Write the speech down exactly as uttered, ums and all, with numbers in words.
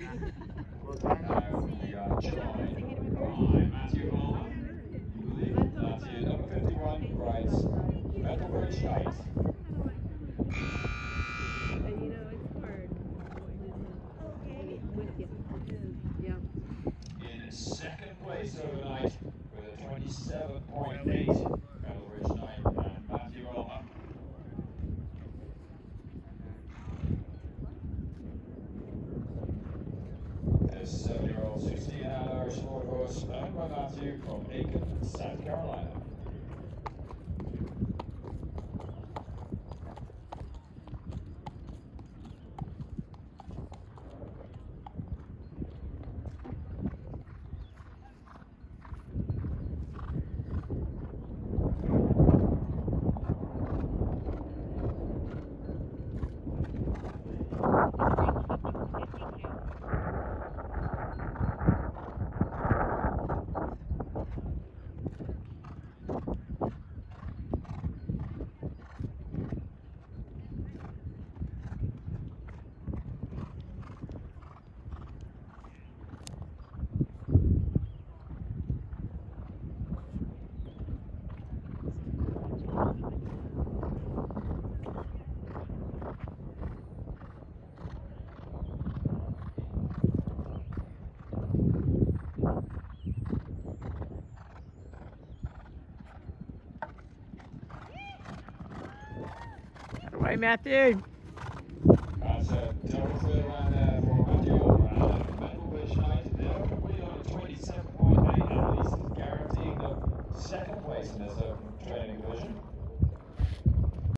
Now we are joined by Matthew Holman. Matthew, number fifty-one, rides Metalbridge Knight. And you know, it's hard. Okay. With you. Yeah. In second place overnight with a twenty-seven point eight, Metalbridge Knight and Matthew Holman. This seven-year-old sixteen hour sport horse owned by Matthew from Aiken, South Carolina. Right, Matthew. That's a double clear line there for Matthew Holman. Metalbridge Knight, they're complete on a twenty-seven point eight, at least guaranteeing them second place in this open training division.